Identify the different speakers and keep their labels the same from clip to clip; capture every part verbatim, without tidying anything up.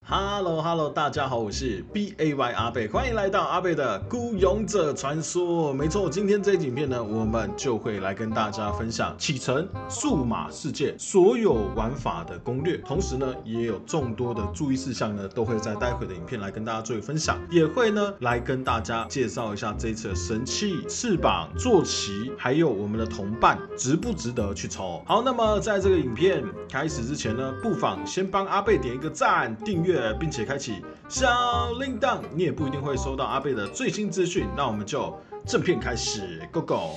Speaker 1: Hello Hello， 大家好，我是 B A Y 阿贝，欢迎来到阿贝的孤勇者传说。没错，今天这一影片呢，我们就会来跟大家分享启程数码世界所有玩法的攻略，同时呢，也有众多的注意事项呢，都会在待会的影片来跟大家做一个分享，也会呢来跟大家介绍一下这一次的神器、翅膀、坐骑，还有我们的同伴值不值得去抽。好，那么在这个影片开始之前呢，不妨先帮阿贝点一个赞、订阅。并且开启小铃铛，你也不一定会收到阿贝的最新资讯。那我们就正片开始 ，Go Go！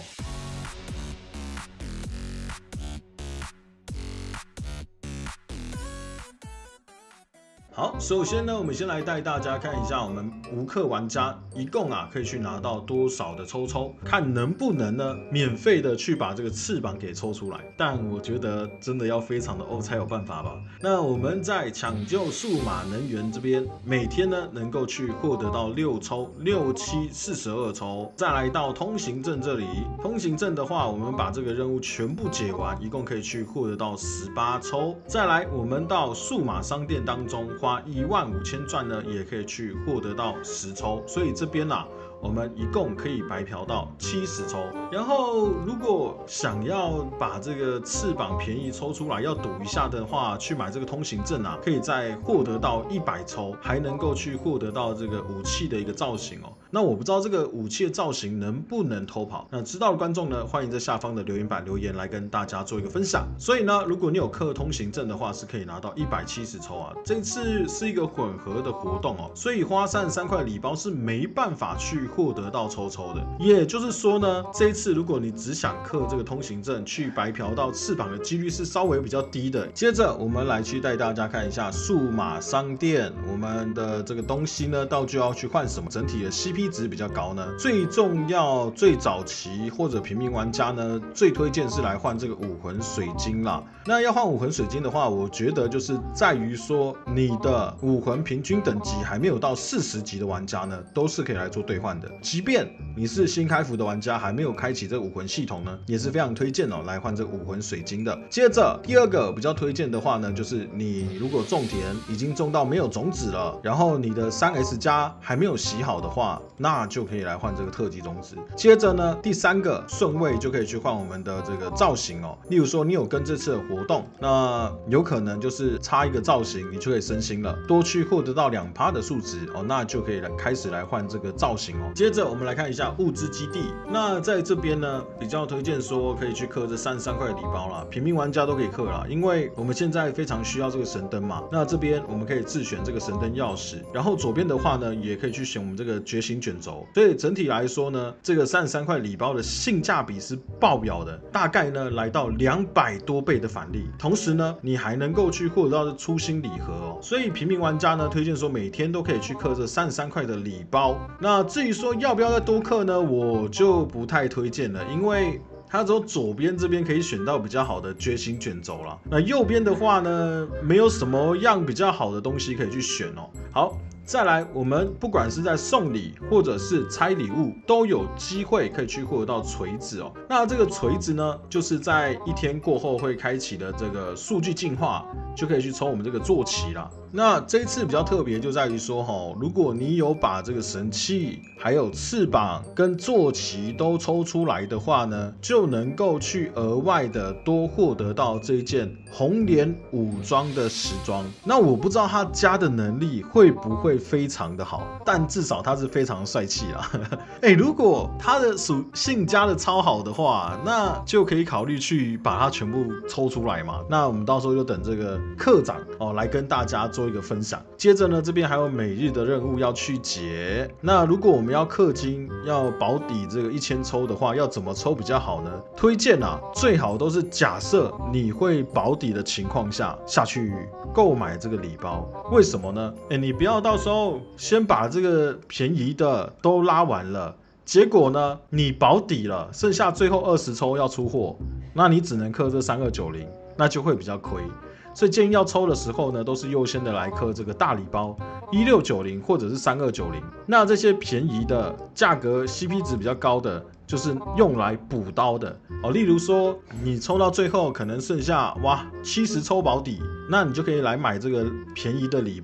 Speaker 1: 好，首先呢，我们先来带大家看一下我们无氪玩家一共啊可以去拿到多少的抽抽，看能不能呢免费的去把这个翅膀给抽出来。但我觉得真的要非常的欧才有办法吧。那我们在抢救数码能源这边，每天呢能够去获得到六抽，六七四十二抽。再来到通行证这里，通行证的话，我们把这个任务全部解完，一共可以去获得到十八抽。再来，我们到数码商店当中。花一万五千钻呢，也可以去获得到十抽，所以这边啊，我们一共可以白嫖到七十抽。然后，如果想要把这个翅膀便宜抽出来，要赌一下的话，去买这个通行证啊，可以再获得到一百抽，还能够去获得到这个武器的一个造型哦。那我不知道这个武器的造型能不能偷跑，那知道的观众呢，欢迎在下方的留言板留言来跟大家做一个分享。所以呢，如果你有氪通行证的话，是可以拿到一百七十抽啊。这次是一个混合的活动哦，所以花三十三块礼包是没办法去获得到抽抽的。也就是说呢，这一次如果你只想氪这个通行证去白嫖到翅膀的几率是稍微比较低的。接着我们来去带大家看一下数码商店，我们的这个东西呢，道具要去换什么，整体的 C P 值比较高呢？最重要、最早期或者平民玩家呢，最推荐是来换这个武魂水晶啦。那要换武魂水晶的话，我觉得就是在于说你的武魂平均等级还没有到四十级的玩家呢，都是可以来做兑换的。即便你是新开服的玩家，还没有开启这个武魂系统呢，也是非常推荐哦来换这个武魂水晶的。接着第二个比较推荐的话呢，就是你如果种田已经种到没有种子了，然后你的 三 S 加还没有洗好的话，那就可以来换这个特级种子。接着呢，第三个顺位就可以去换我们的这个造型哦。例如说你有跟这次的活动，那有可能就是差一个造型，你就可以升星了，多去获得到 百分之二 的数值哦，那就可以来开始来换这个造型哦。接着我们来看一下物资基地，那在这边呢，比较推荐说可以去氪这三十三块礼包啦，平民玩家都可以氪啦，因为我们现在非常需要这个神灯嘛。那这边我们可以自选这个神灯钥匙，然后左边的话呢，也可以去选我们这个觉醒卷轴。所以整体来说呢，这个三十三块礼包的性价比是爆表的，大概呢来到两百多倍的返利，同时呢，你还能够去获得到出新礼盒哦。所以平民玩家呢，推荐说每天都可以去氪这三十三块的礼包。那至于说要不要再多氪呢，我就不太推荐了，因为它只有左边这边可以选到比较好的觉醒卷轴啦，那右边的话呢，没有什么样比较好的东西可以去选哦。好。再来，我们不管是在送礼或者是拆礼物，都有机会可以去获得到锤子哦。那这个锤子呢，就是在一天过后会开启的这个数据进化，就可以去抽我们这个坐骑啦。那这一次比较特别就在于说齁，如果你有把这个神器、还有翅膀跟坐骑都抽出来的话呢，就能够去额外的多获得到这件红莲武装的时装。那我不知道他加的能力会不会非常的好，但至少他是非常帅气啦。哎、欸，如果他的属性加的超好的话，那就可以考虑去把它全部抽出来嘛。那我们到时候就等这个课长哦来跟大家做一个分享。接着呢，这边还有每日的任务要去解。那如果我们要氪金，要保底这个一千抽的话，要怎么抽比较好呢？推荐啊，最好都是假设你会保底的情况下下去购买这个礼包。为什么呢？哎、欸，你不要到时候先把这个便宜的都拉完了，结果呢，你保底了，剩下最后二十抽要出货，那你只能氪这三二九零，那就会比较亏。所以建议要抽的时候呢，都是优先的来氪这个大礼包一六九零或者是三二九零。那这些便宜的价格 C P 值比较高的，就是用来补刀的哦。例如说，你抽到最后可能剩下哇七十抽保底，那你就可以来买这个便宜的礼包，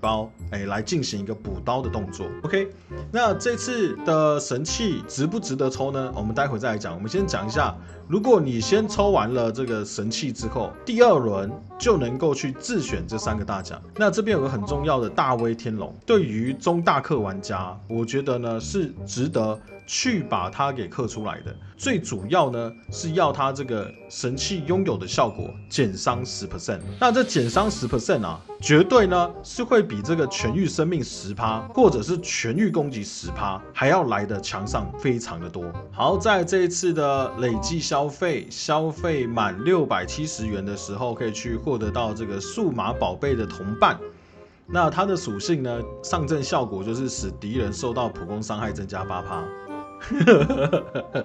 Speaker 1: 哎，来进行一个补刀的动作。OK， 那这次的神器值不值得抽呢？我们待会再来讲。我们先讲一下，如果你先抽完了这个神器之后，第二轮就能够去自选这三个大奖。那这边有个很重要的大威天龙，对于中大氪玩家，我觉得呢是值得去把它给氪出来的。最主要呢是要它这个神器拥有的效果减伤 百分之十。那这减伤 百分之十 啊，绝对呢是会比这个痊愈生命 百分之十 或者是痊愈攻击 百分之十 还要来的强上非常的多。好，在这一次的累计消费，消费满六百七十元的时候，可以去获得到这个数码宝贝的同伴。那它的属性呢，上阵效果就是使敌人受到普攻伤害增加 百分之八。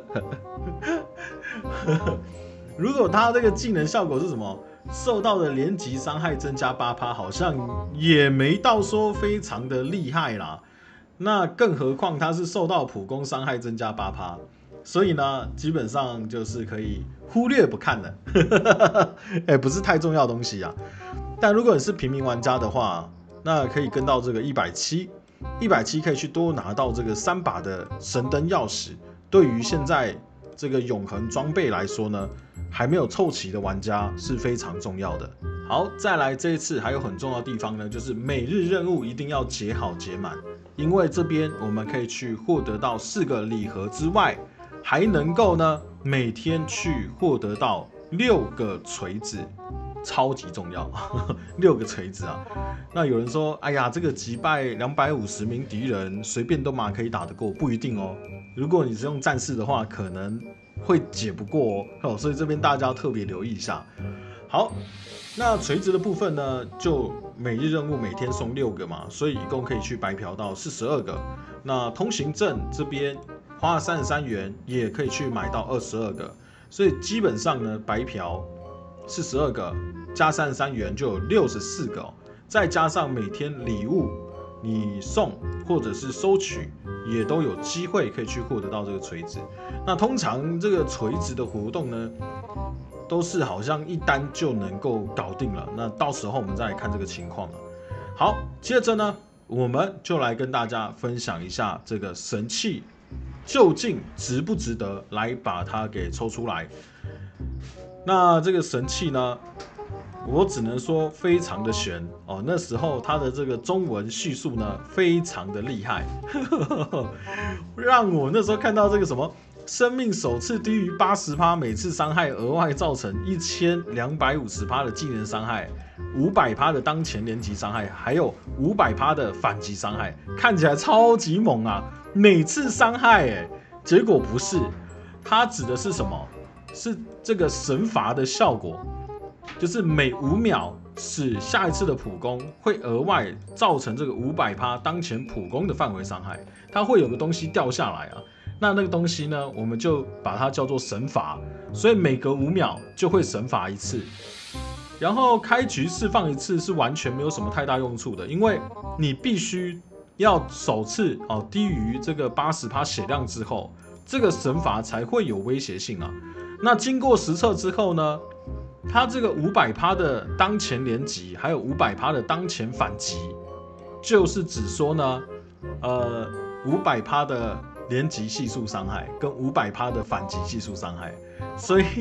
Speaker 1: 如果他这个技能效果是什么？受到的连击伤害增加 百分之八， 好像也没到说非常的厉害啦。那更何况他是受到普攻伤害增加 百分之八， 所以呢，基本上就是可以忽略不看了。哎，不是太重要的东西啊。但如果你是平民玩家的话，那可以跟到这个一百七，一百七可以去多拿到这个三把的神灯钥匙。对于现在这个永恒装备来说呢，还没有凑齐的玩家是非常重要的。好，再来这一次还有很重要的地方呢，就是每日任务一定要解好解满，因为这边我们可以去获得到四个礼盒之外，还能够呢每天去获得到六个锤子，超级重要。六个锤子啊！那有人说，哎呀，这个击败两百五十名敌人，随便都嘛可以打得过，不一定哦。如果你是用战士的话，可能会解不过哦，所以这边大家要特别留意一下。好，那锤子的部分呢，就每日任务每天送六个嘛，所以一共可以去白嫖到四十二个。那通行证这边花了三十三元，也可以去买到二十二个，所以基本上呢，白嫖四十二个加三十三元就有六十四个、哦，再加上每天礼物你送或者是收取，也都有机会可以去获得到这个锤子。那通常这个锤子的活动呢，都是好像一单就能够搞定了。那到时候我们再来看这个情况了。好，接着呢，我们就来跟大家分享一下这个神器究竟值不值得来把它给抽出来。那这个神器呢，我只能说非常的悬哦。那时候它的这个中文叙述呢，非常的厉害，让我那时候看到这个什么生命首次低于 百分之八十， 每次伤害额外造成一千两百五十 的技能伤害， 五百 的当前连击伤害，还有 五百 的反击伤害，看起来超级猛啊！每次伤害哎，结果不是，它指的是什么？是这个神罚的效果，就是每五秒使下一次的普攻会额外造成这个 五百 当前普攻的范围伤害，它会有个东西掉下来啊。那那个东西呢，我们就把它叫做神罚，所以每隔五秒就会神罚一次。然后开局释放一次是完全没有什么太大用处的，因为你必须要首次哦低于这个 百分之八十 血量之后，这个神罚才会有威胁性啊。那经过实测之后呢，它这个 五百 的当前连击，还有 五百 的当前反击，就是指说呢，呃 五百 的连击系数伤害跟 五百 的反击系数伤害，所以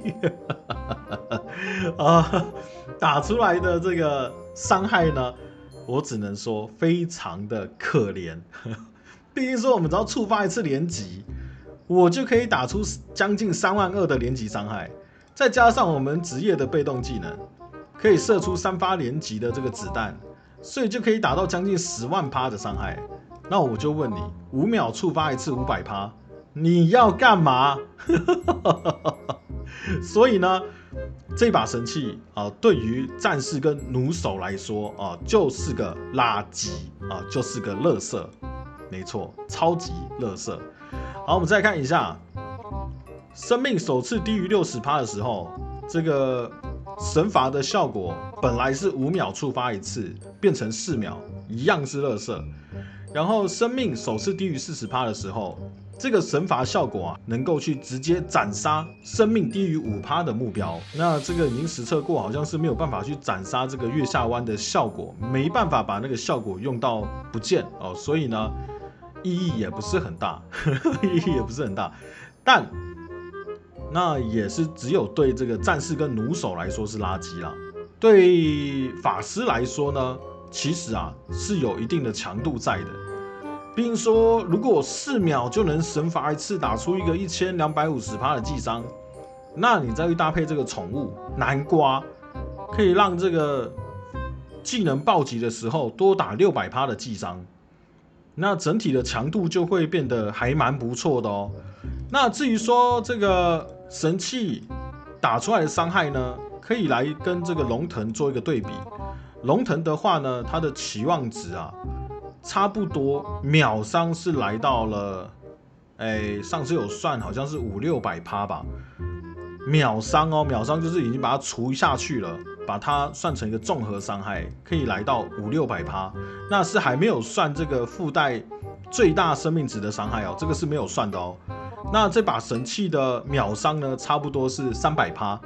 Speaker 1: 呃打出来的这个伤害呢，我只能说非常的可怜。毕竟说我们只要触发一次连击，我就可以打出将近三万二的连击伤害，再加上我们职业的被动技能，可以射出三发连击的这个子弹，所以就可以打到将近十万趴的伤害。那我就问你，五秒触发一次 五百 趴，你要干嘛？所以呢，这把神器啊，对于战士跟弩手来说啊，就是个垃圾啊，就是个垃圾，没错，超级垃圾。好，我们再看一下，生命首次低于 百分之六十 的时候，这个神罚的效果本来是五秒触发一次，变成四秒，一样是垃圾。 然后生命首次低于 百分之四十 的时候，这个神罚效果啊，能够去直接斩杀生命低于 百分之五 的目标。那这个已经实测过，好像是没有办法去斩杀这个月下湾的效果，没办法把那个效果用到不见哦，所以呢，意义也不是很大，意义也不是很大。但那也是只有对这个战士跟弩手来说是垃圾啦。对法师来说呢，其实啊是有一定的强度在的。毕竟说，如果四秒就能神罚一次，打出一个一千两百五十趴的技伤，那你再去搭配这个宠物南瓜，可以让这个技能暴击的时候多打六百趴的技伤，那整体的强度就会变得还蛮不错的哦。那至于说这个神器打出来的伤害呢，可以来跟这个龙腾做一个对比。龙腾的话呢，它的期望值啊，差不多秒伤是来到了，哎，上次有算好像是五六百趴吧。秒伤哦，秒伤就是已经把它除下去了，把它算成一个综合伤害，可以来到五六百趴。那是还没有算这个附带最大生命值的伤害哦，这个是没有算的哦。那这把神器的秒伤呢，差不多是三百趴，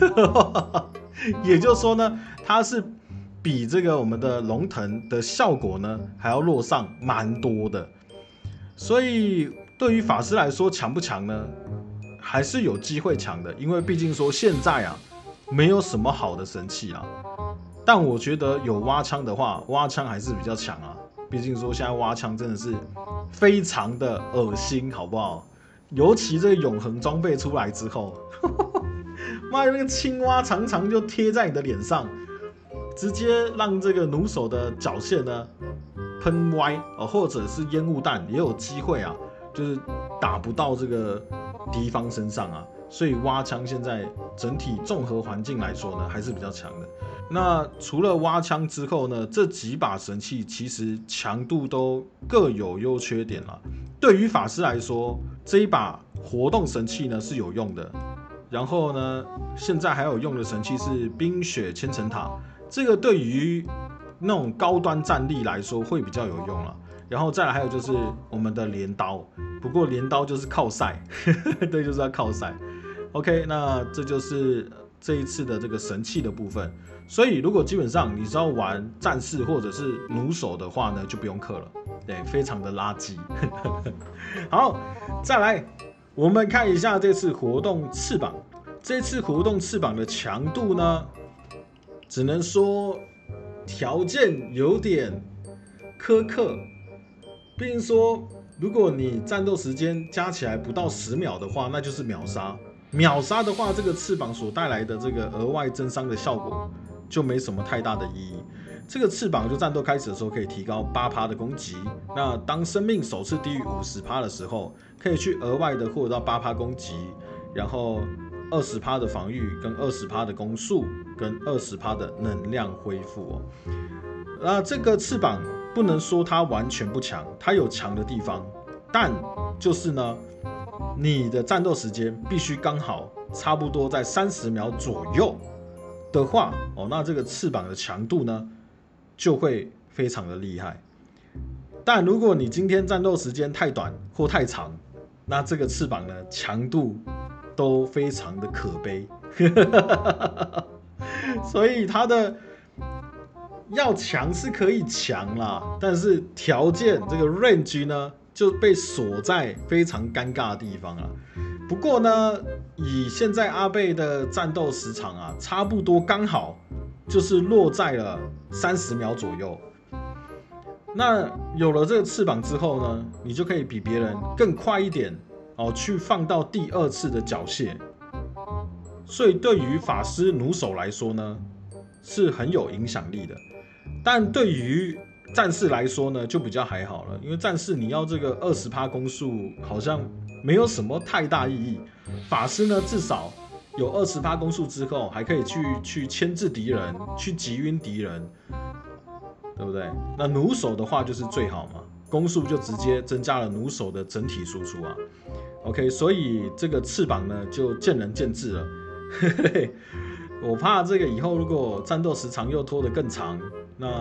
Speaker 1: 也就是说呢，它是比这个我们的龙腾的效果呢还要弱上蛮多的。所以对于法师来说，强不强呢？还是有机会强的，因为毕竟说现在啊，没有什么好的神器啊。但我觉得有挖枪的话，挖枪还是比较强啊。毕竟说现在挖枪真的是非常的恶心，好不好？尤其这个永恒装备出来之后，妈的那个青蛙常常就贴在你的脸上，直接让这个弩手的脚线呢喷歪哦，或者是烟雾弹也有机会啊，就是打不到这个敌方身上啊。所以挖枪现在整体综合环境来说呢，还是比较强的。那除了挖枪之后呢，这几把神器其实强度都各有优缺点啦。对于法师来说，这一把活动神器呢是有用的。然后呢，现在还有用的神器是冰雪千层塔，这个对于那种高端战力来说会比较有用啦。然后再来还有就是我们的镰刀，不过镰刀就是靠赛，对，就是要靠赛。OK， 那这就是这一次的这个神器的部分。所以如果基本上你只要玩战士或者是弩手的话呢，就不用氪了，对，非常的垃圾。好，再来，我们看一下这次活动翅膀。这次活动翅膀的强度呢，只能说条件有点苛刻。毕竟说，如果你战斗时间加起来不到十秒的话，那就是秒杀。秒杀的话，这个翅膀所带来的这个额外增伤的效果就没什么太大的意义。这个翅膀就战斗开始的时候可以提高 百分之八 的攻击，那当生命首次低于 百分之五十 的时候，可以去额外的获得到 百分之八 攻击，然后 百分之二十 的防御跟 百分之二十 的攻速跟 百分之二十 的能量恢复哦。那这个翅膀不能说它完全不强，它有强的地方，但就是呢，你的战斗时间必须刚好差不多在三十秒左右的话，哦，那这个翅膀的强度呢就会非常的厉害。但如果你今天战斗时间太短或太长，那这个翅膀呢强度都非常的可悲。所以它的要强是可以强啦，但是条件这个 range 呢就被锁在非常尴尬的地方啊。不过呢，以现在阿贝的战斗时长啊，差不多刚好就是落在了三十秒左右。那有了这个翅膀之后呢，你就可以比别人更快一点哦，去放到第二次的缴械。所以对于法师弩手来说呢，是很有影响力的。但对于战士来说呢，就比较还好了，因为战士你要这个 百分之二十 攻速，好像没有什么太大意义。法师呢，至少有 百分之二十 攻速之后，还可以去去牵制敌人，去击晕敌人，对不对？那弩手的话就是最好嘛，攻速就直接增加了弩手的整体输出啊。OK， 所以这个翅膀呢就见仁见智了。我怕这个以后如果战斗时长又拖得更长，那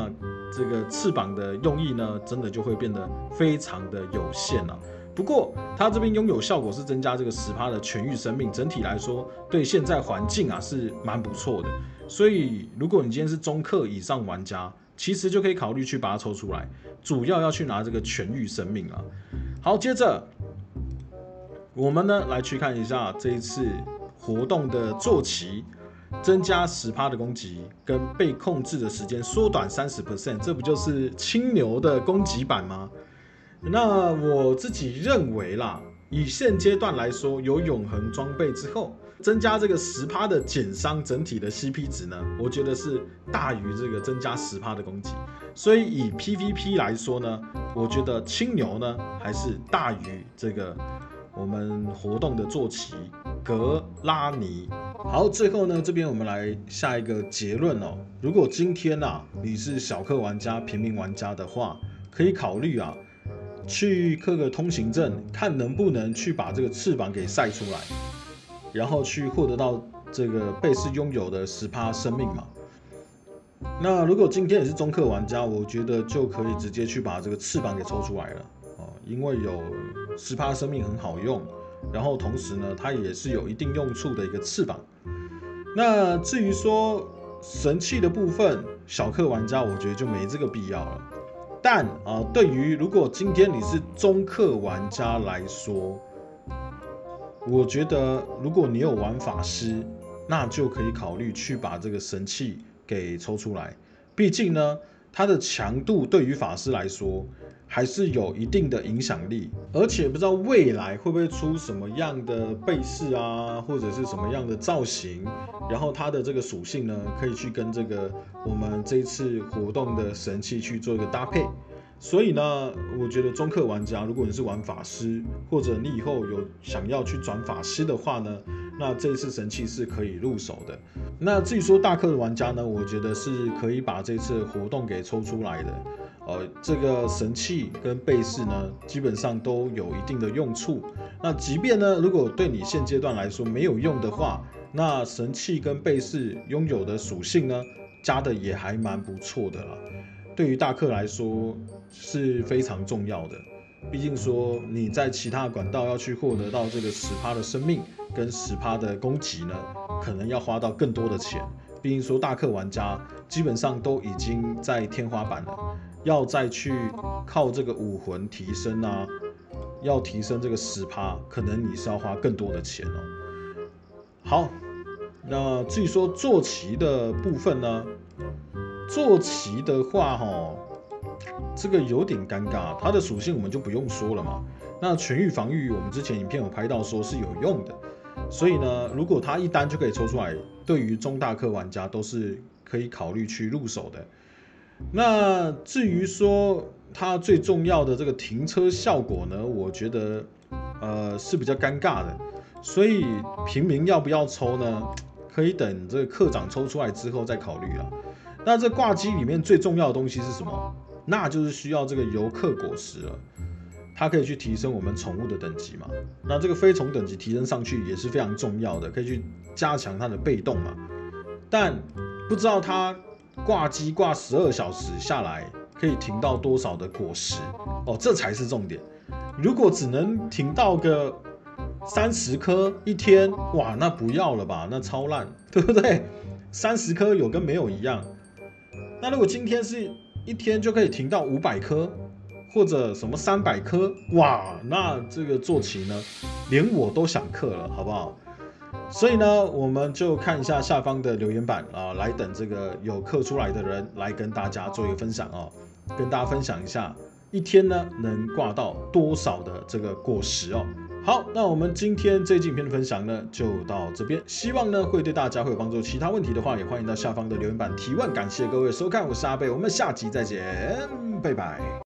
Speaker 1: 这个翅膀的用意呢，真的就会变得非常的有限了。不过它这边拥有效果是增加这个 百分之十 的痊愈生命，整体来说对现在环境啊是蛮不错的。所以如果你今天是中克以上玩家，其实就可以考虑去把它抽出来，主要要去拿这个痊愈生命啊。好，接着我们呢来去看一下这一次活动的坐骑。增加 百分之十 的攻击，跟被控制的时间缩短 百分之三十， 这不就是青牛的攻击版吗？那我自己认为啦，以现阶段来说，有永恒装备之后，增加这个 百分之十 的减伤，整体的 C P 值呢，我觉得是大于这个增加 百分之十 的攻击。所以以 P V P 来说呢，我觉得青牛呢还是大于这个我们活动的坐骑格拉尼。好，最后呢，这边我们来下一个结论哦。如果今天啊你是小氪玩家、平民玩家的话，可以考虑啊去氪个通行证，看能不能去把这个翅膀给晒出来，然后去获得到这个贝氏拥有的 百分之十 生命嘛。那如果今天也是中氪玩家，我觉得就可以直接去把这个翅膀给抽出来了哦，因为有 百分之十 生命很好用。然后同时呢，它也是有一定用处的一个翅膀。那至于说神器的部分，小氪玩家我觉得就没这个必要了。但啊、呃，对于如果今天你是中氪玩家来说，我觉得如果你有玩法师，那就可以考虑去把这个神器给抽出来。毕竟呢，它的强度对于法师来说还是有一定的影响力，而且不知道未来会不会出什么样的贝氏啊，或者是什么样的造型，然后它的这个属性呢，可以去跟这个我们这一次活动的神器去做一个搭配。所以呢，我觉得中氪玩家，如果你是玩法师，或者你以后有想要去转法师的话呢，那这一次神器是可以入手的。那至于说大氪的玩家呢，我觉得是可以把这次活动给抽出来的。呃，这个神器跟贝氏呢，基本上都有一定的用处。那即便呢，如果对你现阶段来说没有用的话，那神器跟贝氏拥有的属性呢，加的也还蛮不错的啦。对于大氪来说是非常重要的。毕竟说你在其他管道要去获得到这个 百分之十 的生命跟 百分之十 的攻击呢，可能要花到更多的钱。毕竟说大氪玩家基本上都已经在天花板了，要再去靠这个武魂提升啊，要提升这个 百分之十， 可能你是要花更多的钱哦。好，那至于说坐骑的部分呢，坐骑的话齁，这个有点尴尬，它的属性我们就不用说了嘛。那痊愈防御我们之前影片有拍到说是有用的，所以呢，如果它一单就可以抽出来，对于中大氪玩家都是可以考虑去入手的。那至于说它最重要的这个停车效果呢，我觉得呃是比较尴尬的，所以平民要不要抽呢？可以等这个课长抽出来之后再考虑啦。那这挂机里面最重要的东西是什么？那就是需要这个游客果实了，它可以去提升我们宠物的等级嘛。那这个飞虫等级提升上去也是非常重要的，可以去加强它的被动嘛。但不知道它挂机挂十二小时下来可以停到多少的果实哦，这才是重点。如果只能停到个三十颗一天，哇，那不要了吧，那超烂，对不对？三十颗有跟没有一样。那如果今天是一天就可以停到五百颗，或者什么三百颗，哇，那这个坐骑呢，连我都想氪了，好不好？所以呢，我们就看一下下方的留言板啊，来等这个有氪出来的人来跟大家做一个分享哦，跟大家分享一下一天呢能挂到多少的这个果实哦。好，那我们今天这期影片的分享呢就到这边，希望呢会对大家会有帮助。其他问题的话，也欢迎到下方的留言板提问。感谢各位收看，我是阿贝，我们下集再见，拜拜。